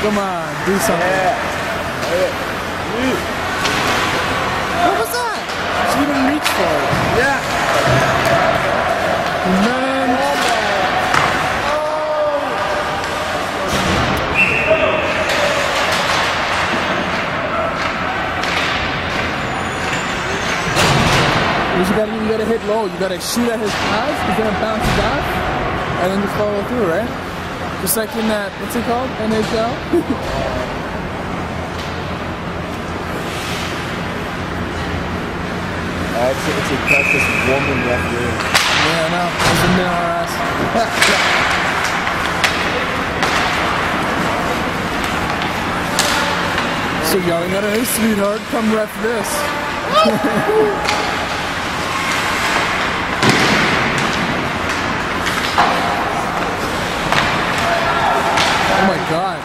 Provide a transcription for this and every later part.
Come on, do something. Yeah. What was that? She didn't even reach for it. Yeah. Man. You gotta hit low. You gotta shoot at his pass. He's gonna bounce it back, and then just follow through, right? Just like in that, what's it called? NHL? It's a practice woman referee. Yeah, I know. It's a minute our ass. So yelling at her, hey sweetheart, come ref this. Oh my god.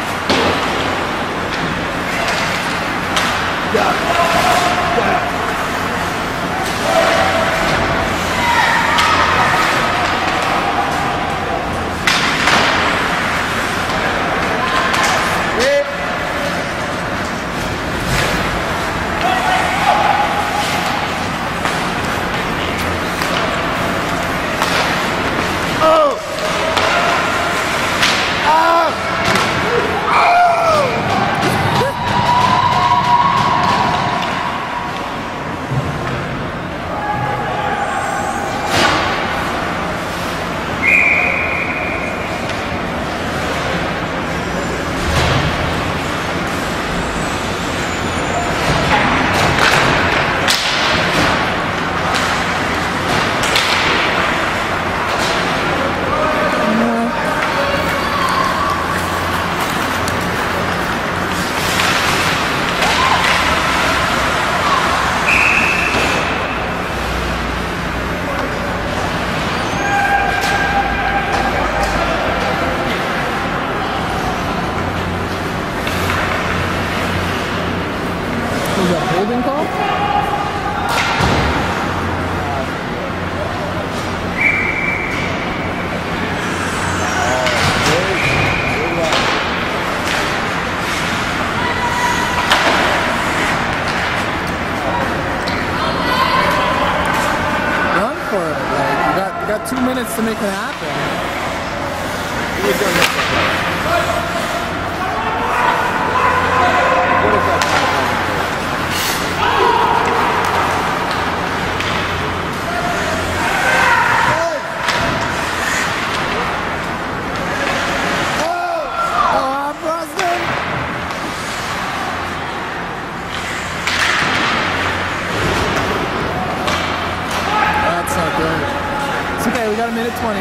Was that a holding call? Run for it. Like, you got 2 minutes to make it happen. It's okay, we got a minute 20.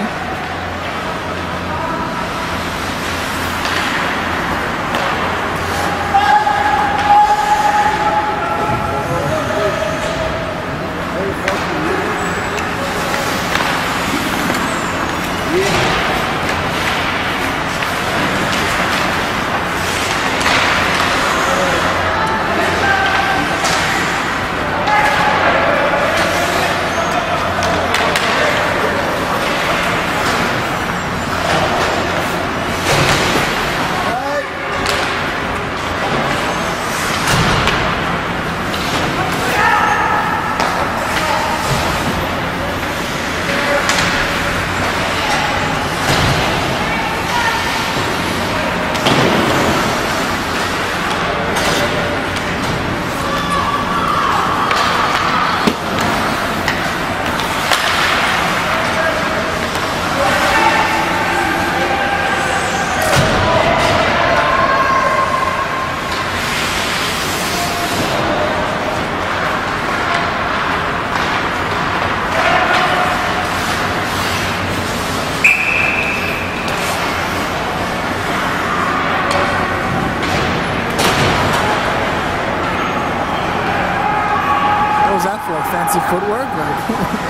Fancy footwork? Like,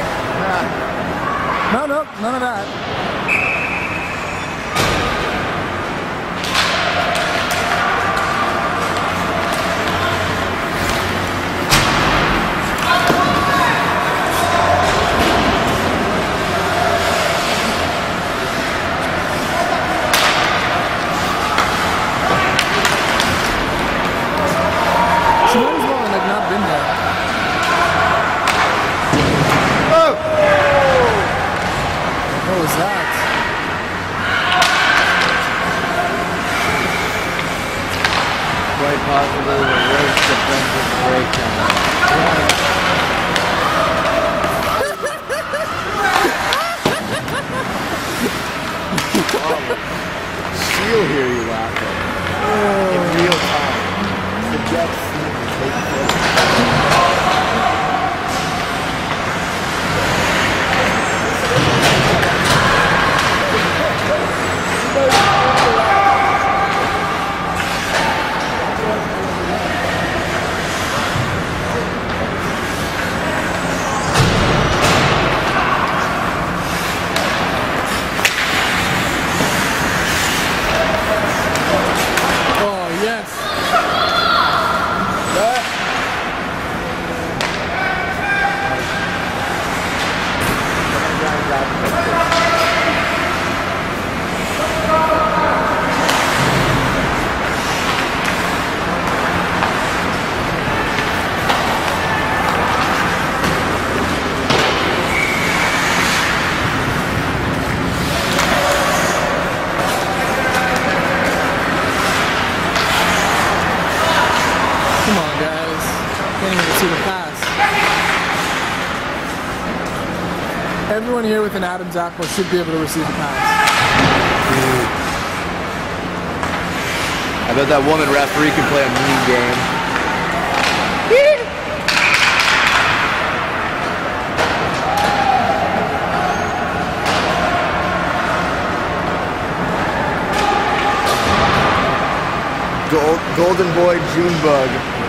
no, none of that. Everyone here with an Adam's apple should be able to receive a pass. I bet that woman referee can play a mean game. Golden Boy Junebug.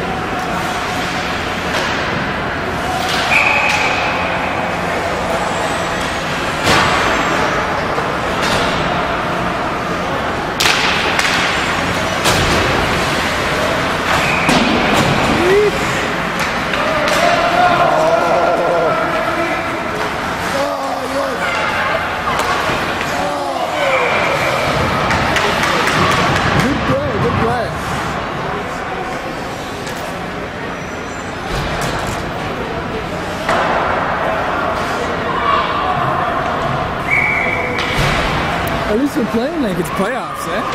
At least we're playing like it's playoffs, eh?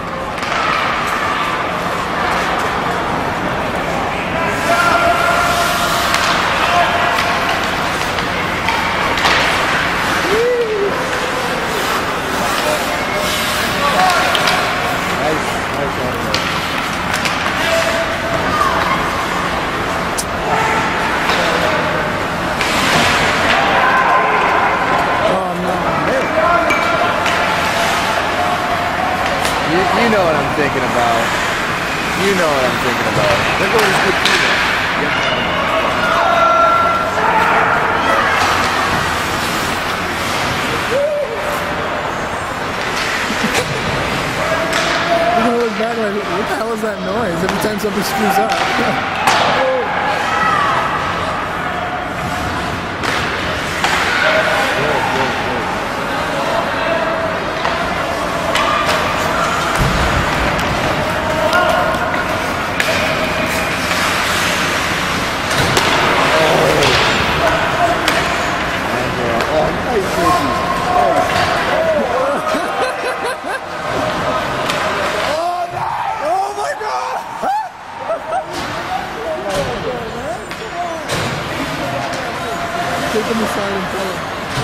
You know what I'm thinking about. You know what I'm thinking about. They're going to skip through that. You're gonna look back like, what the hell is that noise every time somebody screws up? Take them aside and tell them.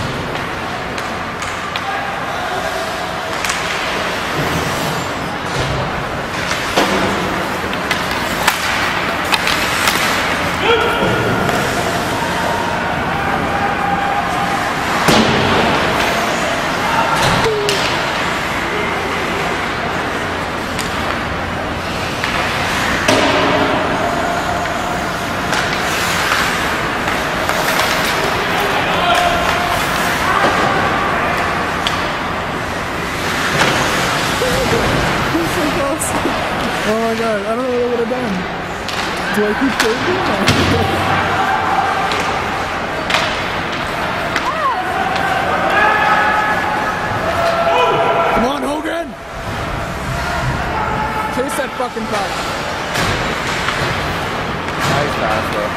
Oh my god, I don't know what I would have done. Do I keep taking? Come on, Hogan! Chase that fucking puck. Nice pass, though.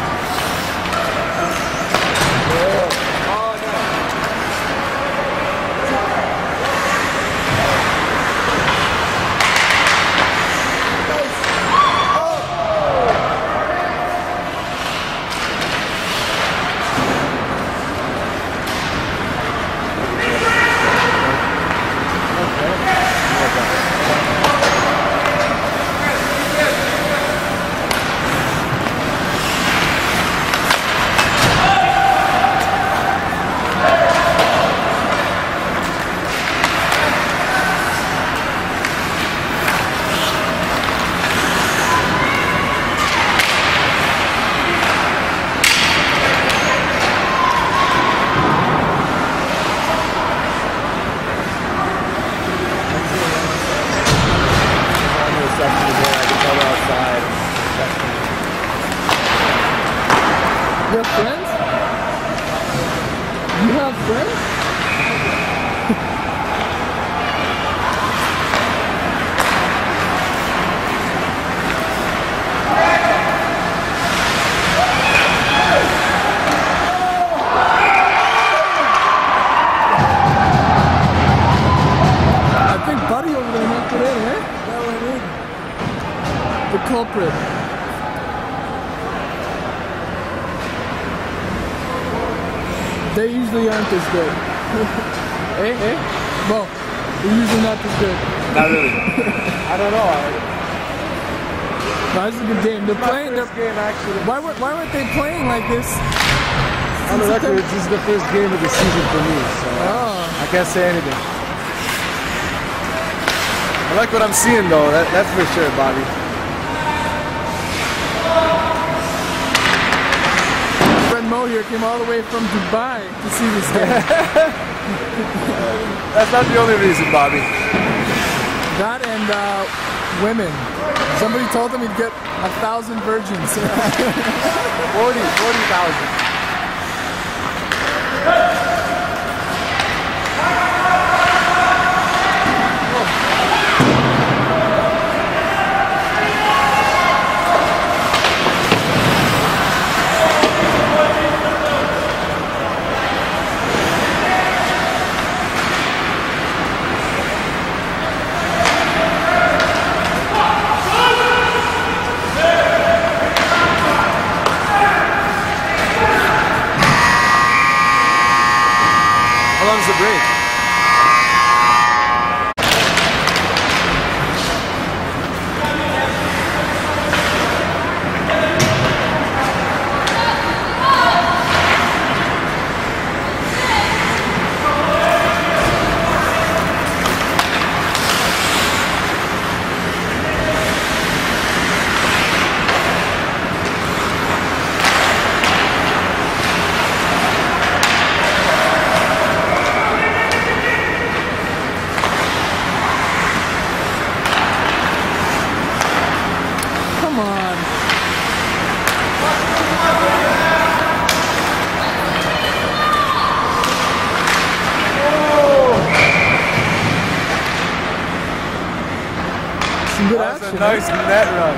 You have friends? You have friends? I think Buddy over there knocked it in, eh? The culprit. They usually aren't as good. Eh? Well, they're usually not as good. Not really. I don't know. No, this is a good game. They're playing. This game actually. Why weren't they playing like this? On the record, this is the first game of the season for me, so I can't say anything. I like what I'm seeing though. That's for sure, Bobby. Friend Mo here came all the way from Dubai to see this game. That's not the only reason, Bobby. That and women. Somebody told him he'd get 1,000 virgins. 40,000. How long's the break? Come on. Some good That was action. a nice net run.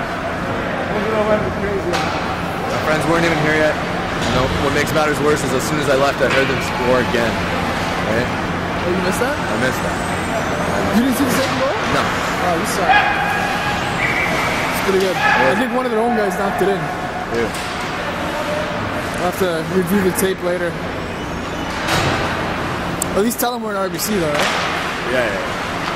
My friends weren't even here yet. You know, what makes matters worse is as soon as I left, I heard them score again. Right? Oh, you missed that? I missed that. You didn't see the second goal? No. Oh, you saw it. It's pretty good. I think one of their own guys knocked it in. Yeah. I'll have to review the tape later. At least tell them we're in RBC though, right? Yeah.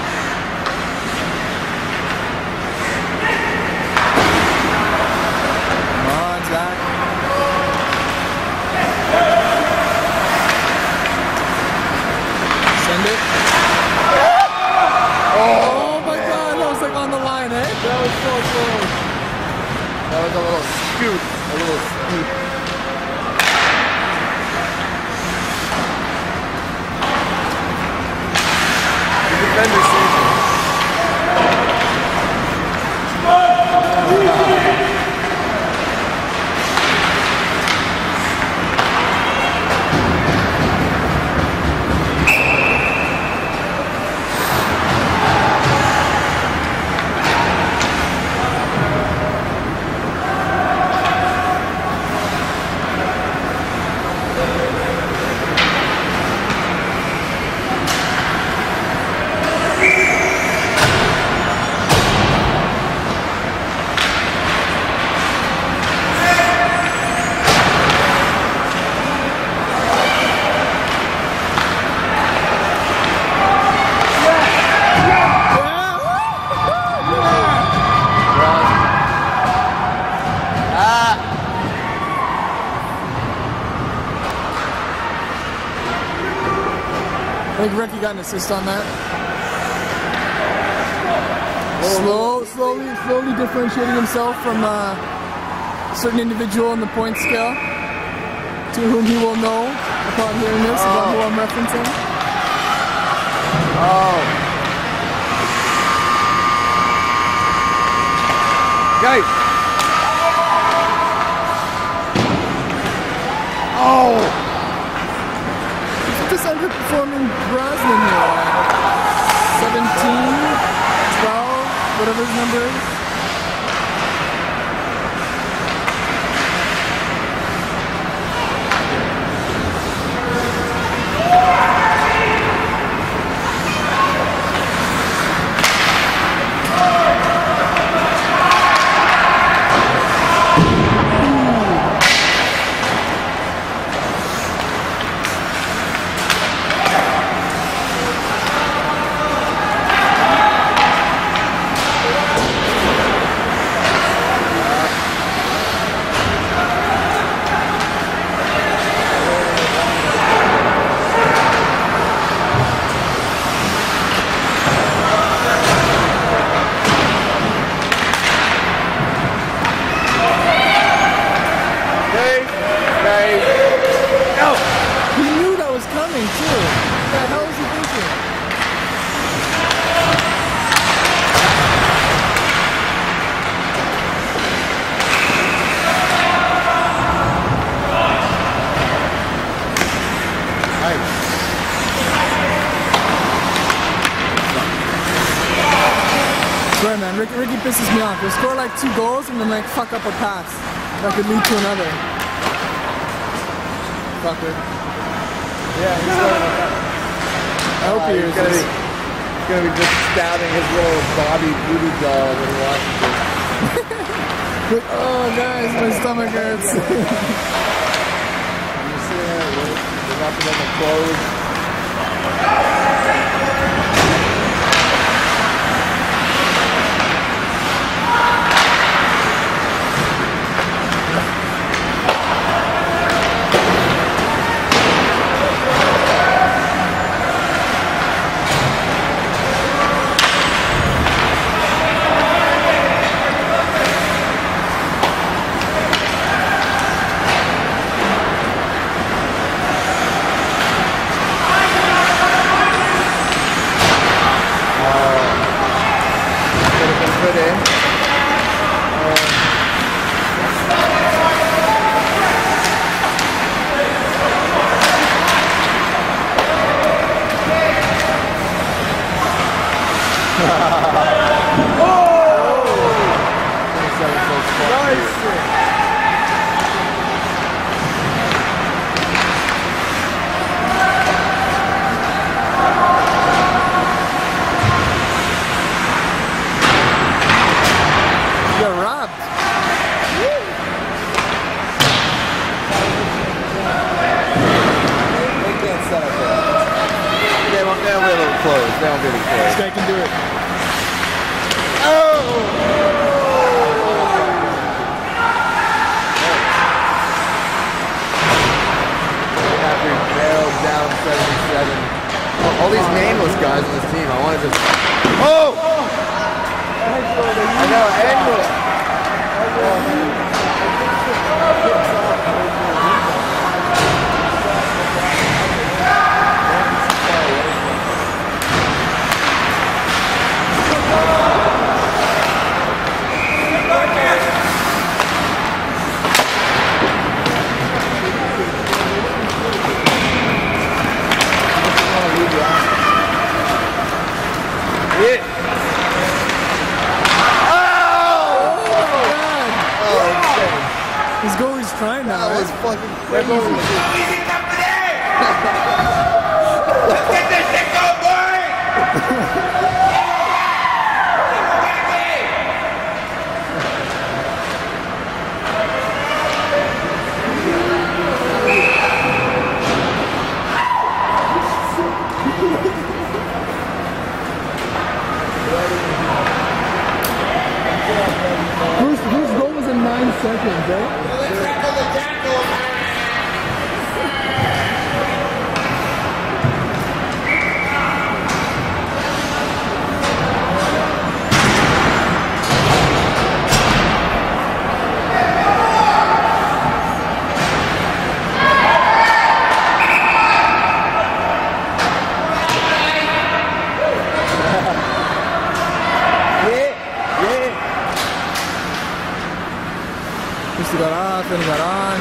Come on, Zach. Send it. Oh my god, that was like on the line, eh? That was so close. That was a little scoop. The defender saved it. I think Ricky got an assist on that. Slowly differentiating himself from a certain individual in the point scale, to whom he will know upon hearing this about who I'm referencing. Guys. This underperforming Brosnan here. 17, 12, whatever his number is. coming too. What the hell is he thinking? I swear, man, Ricky pisses me off. He'll score like 2 goals and then like fuck up a pass that could lead to another. Fucker. Yeah, he's going like that. I hope he hears this. He's gonna be just stabbing his little Bobby voodoo doll when he watches this. Oh, guys, my stomach hurts. You see that? There's nothing in the clothes. This guy can do it. After he barreled down 77. All these nameless guys on this team, I want to just... Oh! I know, angle. His goalie's trying now. That was fucking crazy. Let's get this shit going, boy! Whose goal was in 9 seconds, eh? He got off and he got on.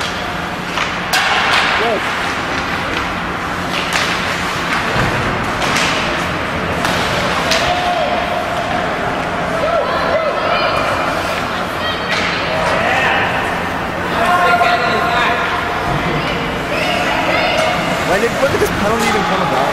Yes. When did this penalty even come about?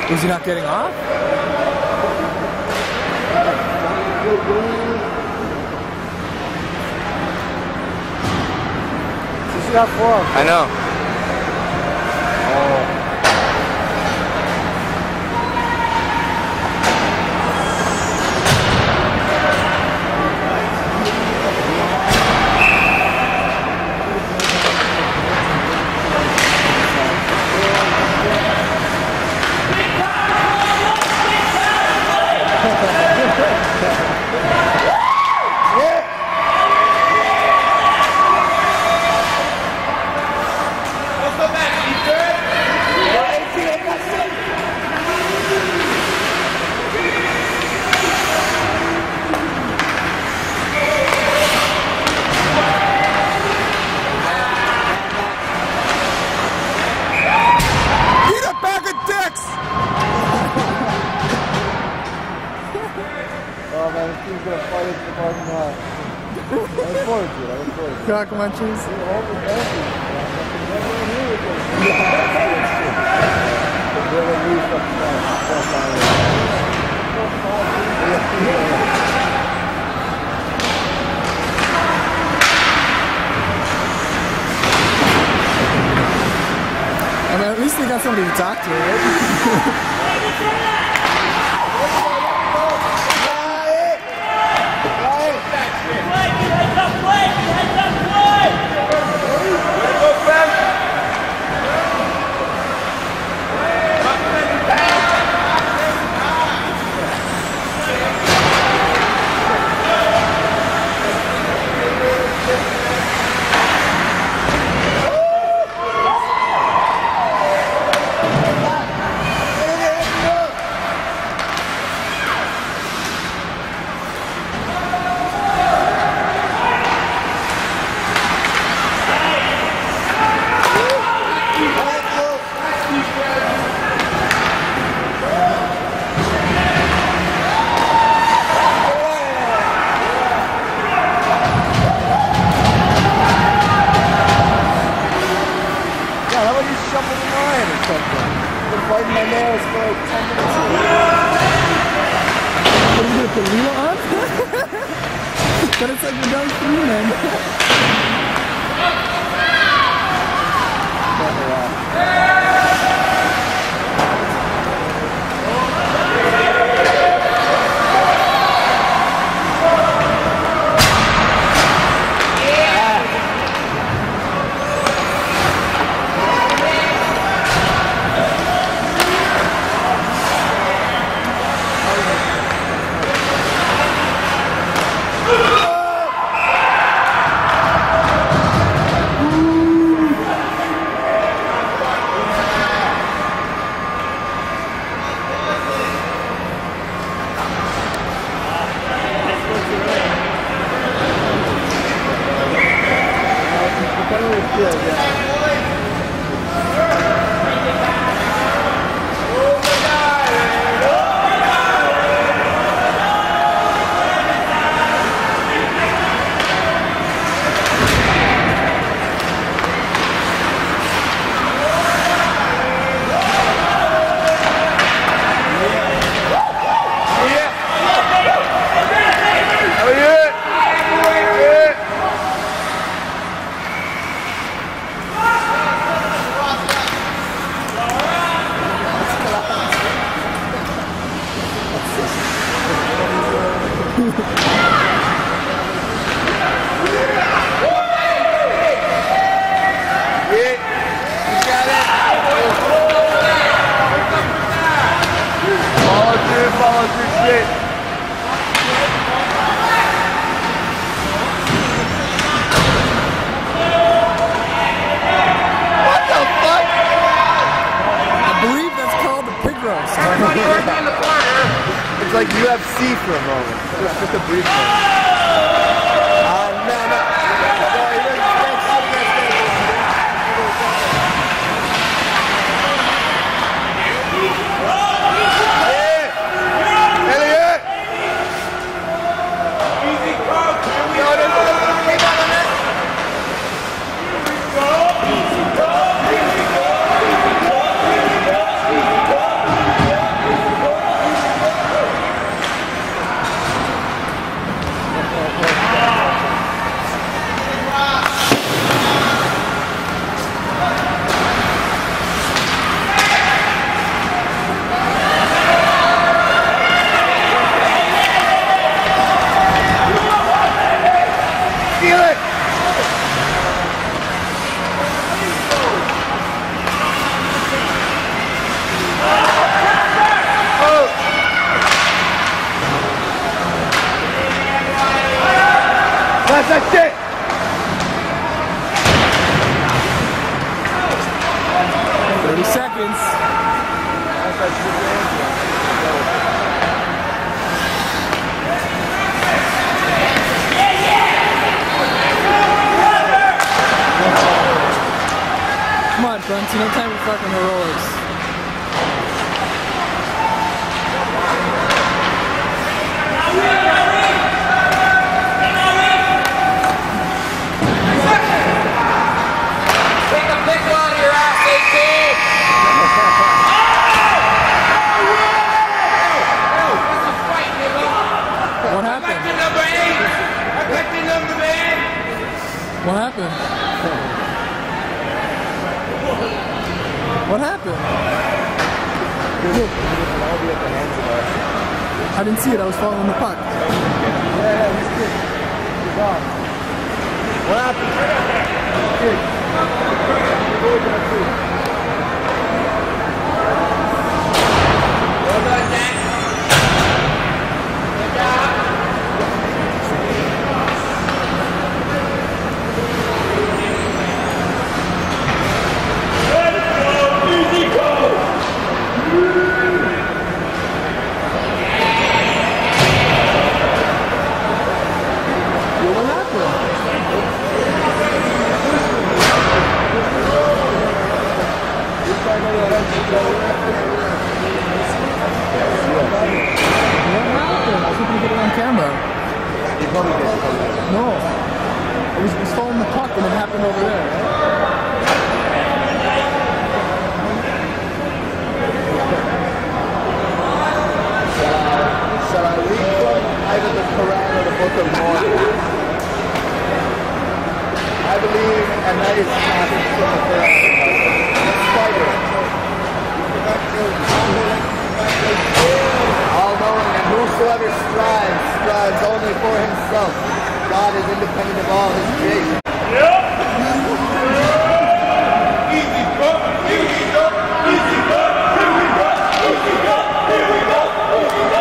Was he not getting off? She got 4. I know. Oh. Oh man, this team's gonna fight us in the parking lot. I look forward to it, I look forward to it. Crack munchies. I mean, at least they got somebody to talk to, right? Biting my nails for like 10 minutes. What are you gonna put Lila on? But it's like you're done 3 men. It's like UFC for a moment. It's just a brief moment. That's that shit! 30 seconds. That's that shit. Come on, Bunty, no time for fucking heroics. Take a pickle out of your ass, 18! This is a fight, nigga! What happened? Back to number 8! Back to number 8! What happened? What happened? I didn't see it, I was following the puck. Yeah, he's good. He's on. What happened? Good. Well done, Jack. Good job. What happened? What happened? I was hoping to get it on camera. You probably did. No. I was following the puck and it happened over there. Shall I read from either the Quran or the Book of Mormon? I believe a nice passage from the Quran. The spider. All-knowing, and whosoever strives only for himself. God is independent of all his creation. Easy, bro. Easy, bro. Easy, bro. Here we go. Easy, bro. Here we go. Easy, bro.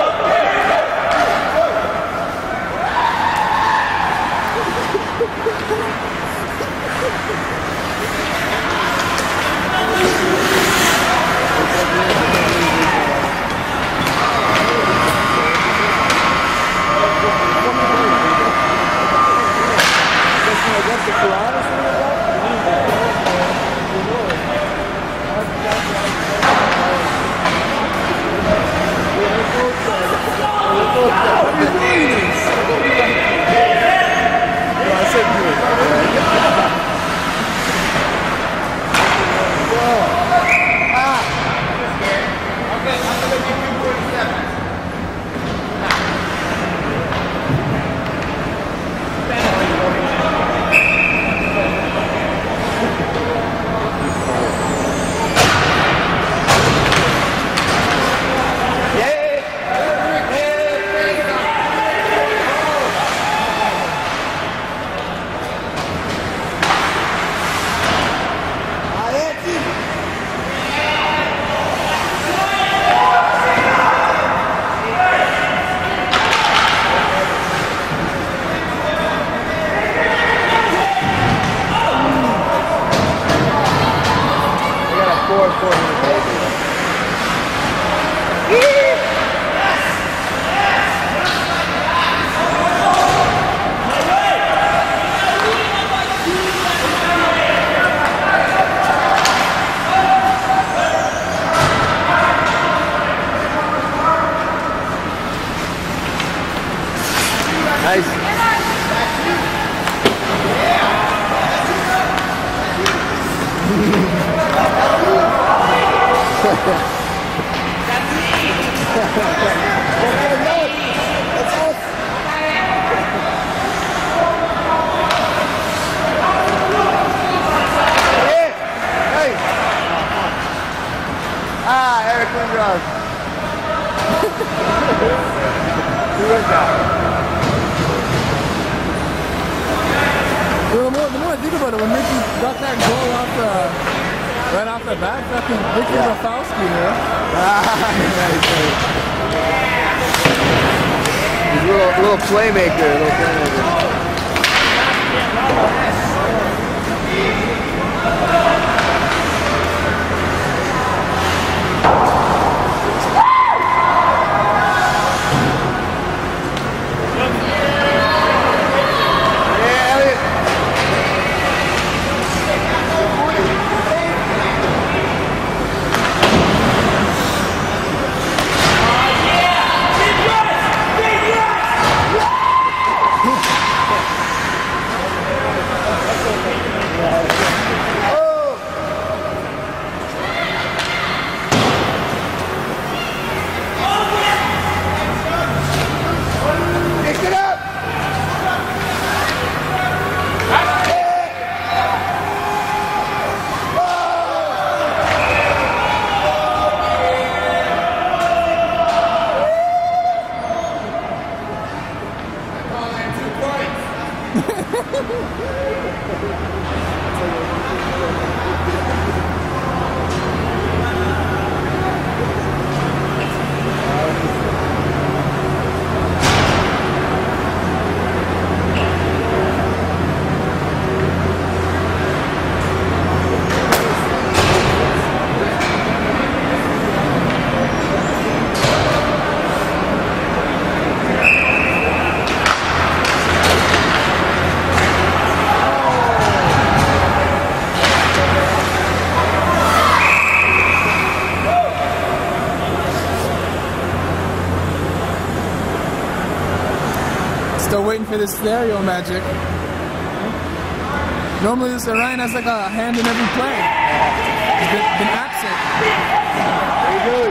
Eric Lindros. Who is that? Well, the more I think about it, when Ricky got that goal right off the bat, fucking Ricky Rafalski here. He's a little playmaker, Still waiting for this stereo magic. Normally this Orion has like a hand in every play. He's been absent. Very good.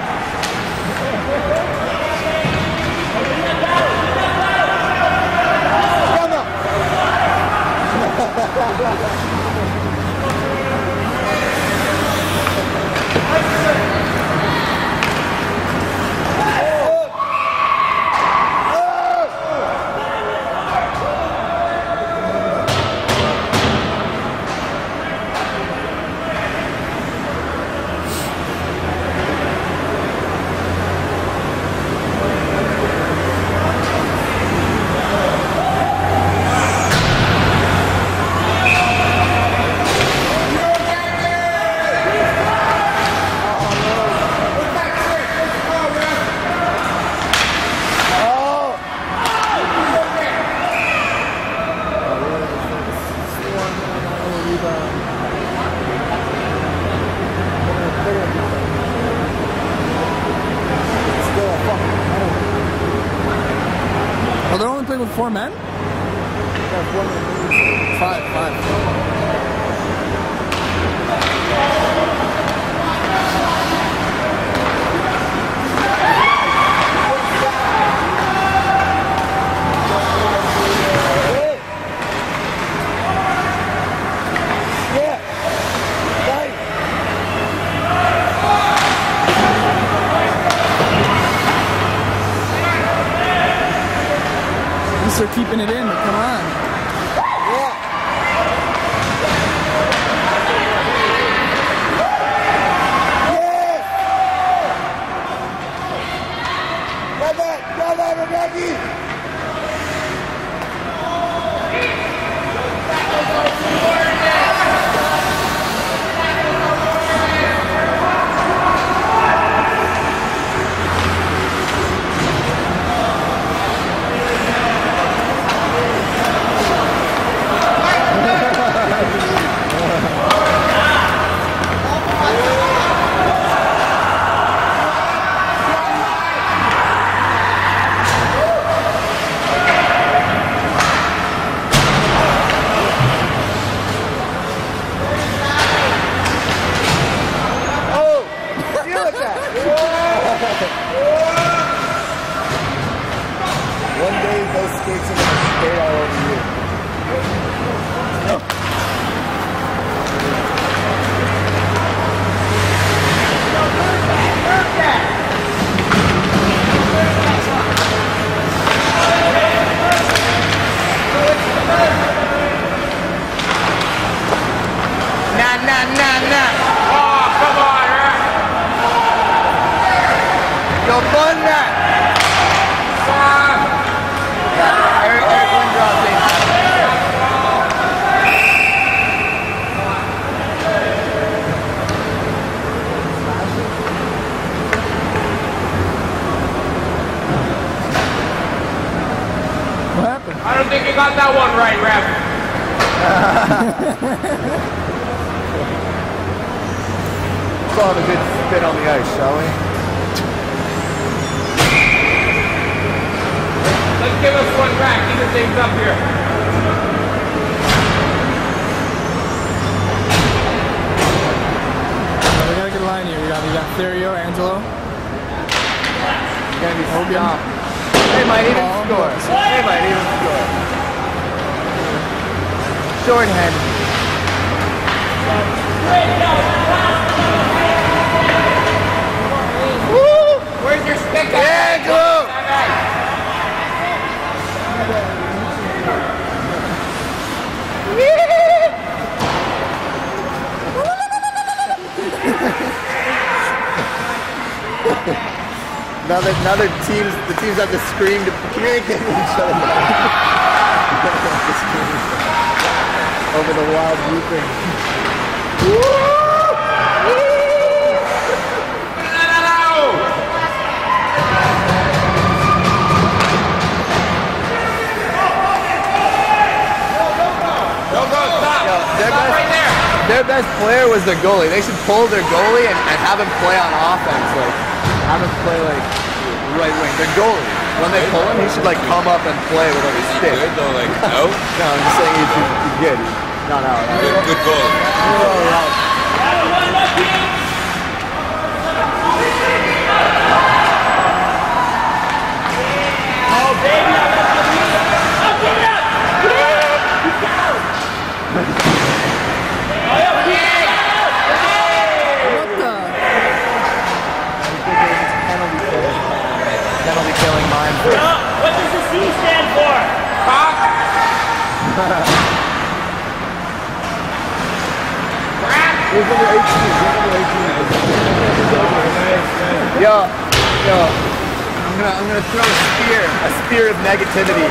Oh, they're only playing with 4 men? Five. They're keeping it in, but come on. Grab that, Rebecca! One day those skates are going to skate all over you. Nah. Oh, come on, man. Yo, fun that. Eric Windrow thing. What happened? I don't think you got that one right, Ref. Let's all have a good spin on the ice, shall we? Let's give us one back, even things up here. We got a good line here. We got Therio, Angelo. Gonna be Hogan. They might even score. They might even score. Shorthand. Woo! Where's your stick at? Yeah, go! Now the teams have to scream to communicate with each other. Over the wild whooping. Their best player was their goalie. They should pull their goalie and have him play on offense. Like, have him play like right wing. Their goalie. When they pull him, he should like come up and play with like a stick. Good though, like out? No, I'm just saying he's good. He's not out. Good goal. Penalty killing mine. What does the C stand for? Cock. Yo, I'm gonna throw a spear of negativity.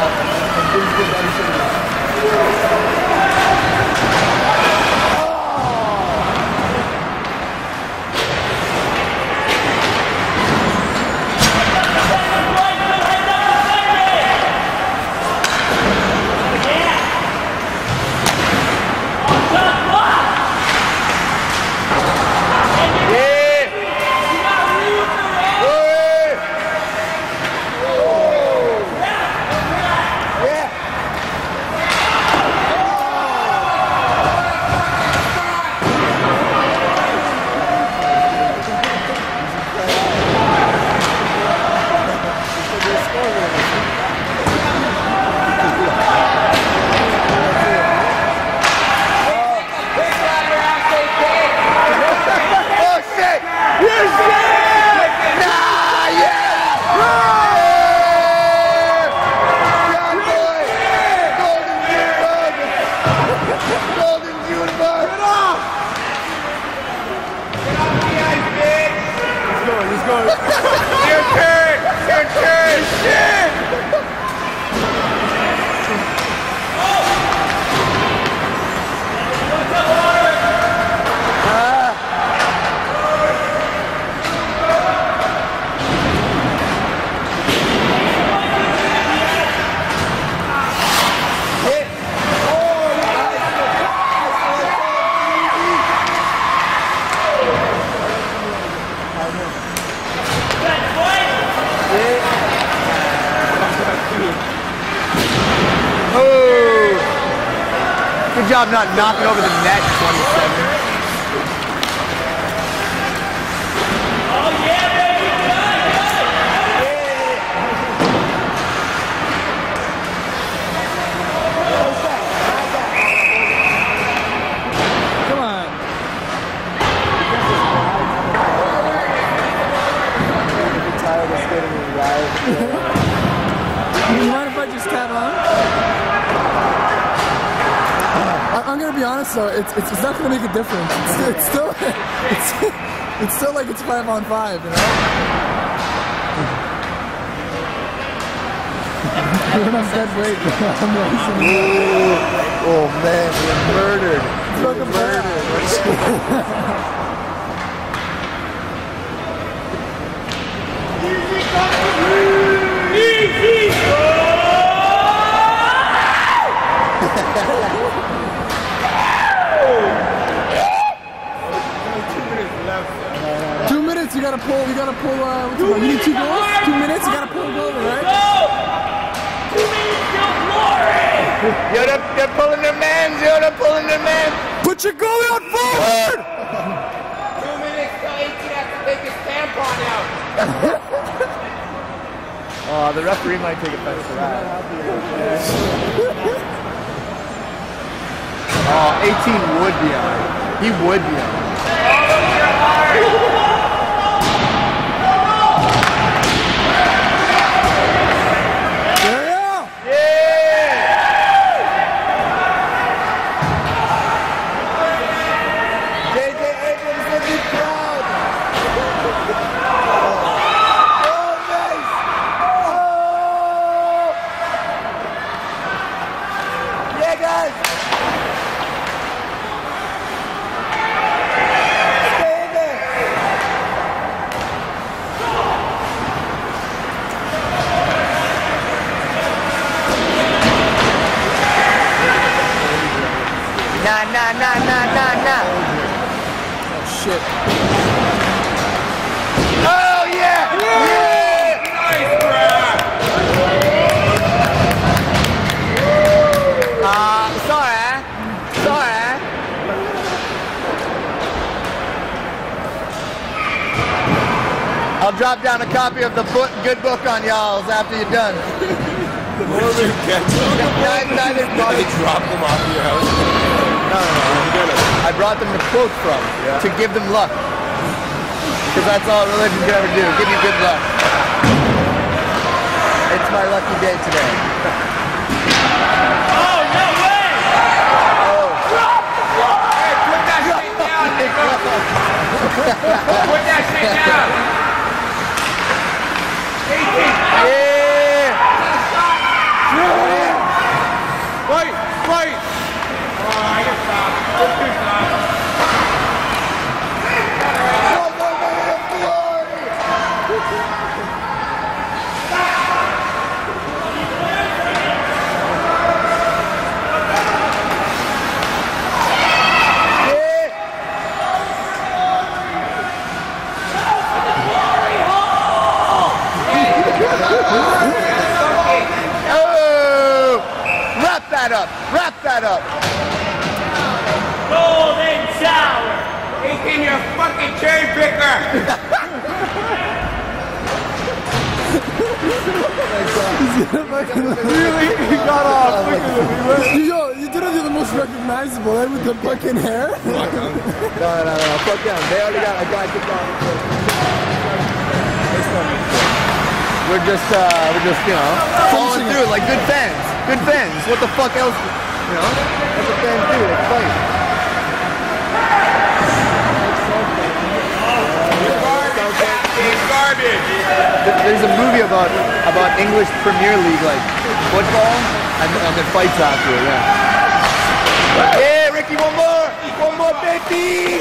Good job not knocking over the net, 27. You mind if I just cat on? I'm gonna be honest though, it's not gonna make a difference. It's still like it's 5-on-5, you know? You're not dead weight. Oh man, we're murdered. We're murdered. Easy! 2 minutes, you gotta pull, what's it called? You need 2 goals? 2 minutes, you gotta pull a goal, right? Go! 2 minutes till glory! They're pulling their man, Yoda, pulling their man. Put your goalie on forward! 2 minutes till 18 has to take his tampon out. Oh, the referee might take offense to that. Oh, 18 would be on. He would be on. JJ Abrams would be proud. Yes! Stay in there! Nah. Oh shit. Oh yeah! Yeah! Nice grab! Sorry. I'll drop down a copy of the book, good book on y'all's after you're done. Where did you get them? Neither They dropped them off your house? No. I brought them to quote from to give them luck. Because that's all religion can ever do. Give you good luck. It's my lucky day today. Oh, no way! Hey, put that shit down, nigga! Put that shit down! 18! Yeah! Right! Oh, I get stopped. Too soft. Oh! Wrap that up! Golden shower! It's in your fucking cherry picker! He got off quicker than we went. Yo, you didn't do the most recognizable, right? With the fucking hair. No. Fuck them. They already got a guy kicked off. We're just, following through like good fans. Good fans. What the fuck else? You know? That's what fans do. They fight. Garbage! There's a movie about English Premier League, like football, and then fights after it, yeah. Yeah, Ricky, one more, baby!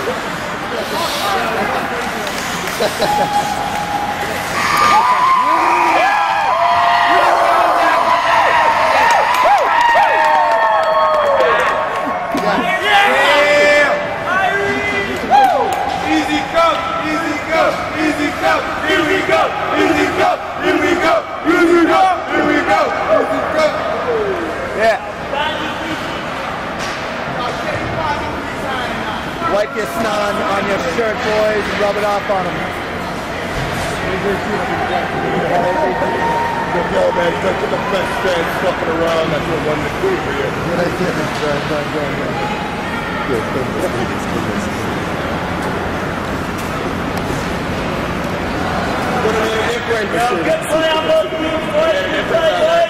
Easy come, here we go, easy come, here we go, easy go, here we go, easy come. Yeah. Wipe your snot on your shirt, boys, and rub it off on them. Yo, man, touch the best fans fucking around. That's what won the coup for you. Good play on both teams, boys. Good play, boys.